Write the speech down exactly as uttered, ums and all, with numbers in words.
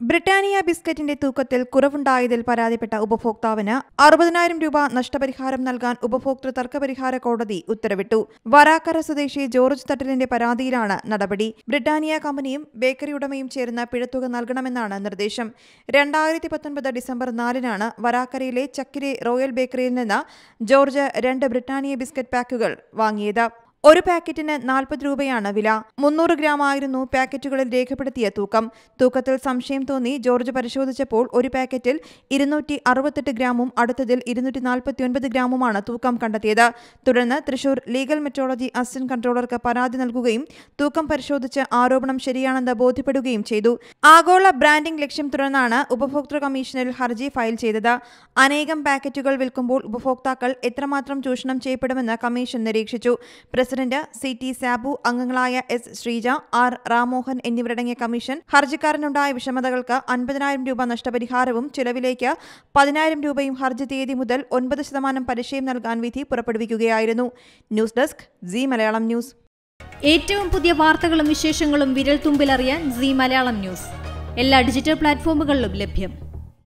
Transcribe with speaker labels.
Speaker 1: Britannia ബിസ്ക്കറ്റിന്റെ തൂക്കത്തിൽ കുറവുണ്ടായതിൽ പരാതിപ്പെട്ട ഉപഭോക്താവിന് അറുപതിനായിരം രൂപ നഷ്ടപരിഹാരം നൽകാൻ ഉപഭോക്തൃ തർക്കപരിഹാര കോടതി ഉത്തരവിട്ടു. വരാക്കര സ്വദേശി ജോർജ് തട്ടലിന്റെ പരാതിയിലാണ് നടപടി. ബ്രിട്ടാനിയ കമ്പനിയും ബേക്കറി ഉടമയും ചേർന്ന് പിഴത്തുക നൽകണമെന്നാണ് നിർദ്ദേശം. രണ്ടായിരത്തി പത്തൊൻപത് ഡിസംബർ നാലിനാണ് വരാക്കരയിലെ ചക്കിരി റോയൽ ബേക്കറിയിൽ നിന്ന് ജോർജ് രണ്ട് ബ്രിട്ടാനിയ ബിസ്ക്കറ്റ് പാക്കുകൾ വാങ്ങിയത്. ഒരു പാക്കറ്റിന് നാൽപ്പത് രൂപയാണ് വില. മുന്നൂറ് ഗ്രാം ആയിരുന്നു പാക്കറ്റുകളിൽ രേഖപ്പെടുത്തിയ തൂക്കം. തൂക്കത്തിൽ സംശയം തോന്നി ജോർജ് പരിശോധിച്ചപ്പോൾ ഒരു പാക്കറ്റിൽ ഇരുന്നൂറ്റി അറുപത്തെട്ട് ഗ്രാമും അടുത്തതിൽ ഇരുന്നൂറ്റി നാൽപ്പത്തി ഒൻപത് ഗ്രാമുമാണ് തൂക്കം കണ്ടെത്തിയത്. തുടർന്ന് തൃശൂർ ലീഗൽ മെട്രോളജി അസിസ്റ്റന്റ് കൺട്രോളർക്ക് പരാതി നൽകുകയും തൂക്കം പരിശോധിച്ച് ആരോപണം ശരിയാണെന്ന് ബോധ്യപ്പെടുകയും ചെയ്തു. ആഗോള ബ്രാൻഡിംഗ് ലക്ഷ്യം തുടർന്നാണ് ഉപഭോക്തൃ കമ്മീഷനിൽ ഹർജി ഫയൽ ചെയ്തത്. അനേകം പാക്കറ്റുകൾ വിൽക്കുമ്പോൾ ഉപഭോക്താക്കൾ എത്രമാത്രം ചൂഷണം ചെയ്യപ്പെടുമെന്ന് കമ്മീഷൻ നിരീക്ഷിച്ചു. പ്രസിഡന്റ് സി ടി സാബു, അംഗങ്ങളായ എസ് ശ്രീജ, ആർ റാമോഹൻ എന്നിവരടങ്ങിയ കമ്മീഷൻ ഹർജിക്കാരനുണ്ടായ വിഷമതകൾക്ക് അൻപതിനായിരം രൂപ നഷ്ടപരിഹാരവും ചിലവിലേക്ക് പതിനായിരം രൂപയും ഹർജി തീയതി മുതൽ ഒൻപത് ശതമാനം പലിശയും നൽകാൻ വിധി പുറപ്പെടുവിക്കുകയായിരുന്നു. News desk, C Malayalam news.
Speaker 2: ഏറ്റവും പുതിയ വാർത്തകളും വിശേഷങ്ങളും വിരൽ തുമ്പിലറിയാൻ സി മലയാളം ന്യൂസ് എല്ലാ ഡിജിറ്റൽ പ്ലാറ്റ്ഫോമുകളിലും ലഭ്യം.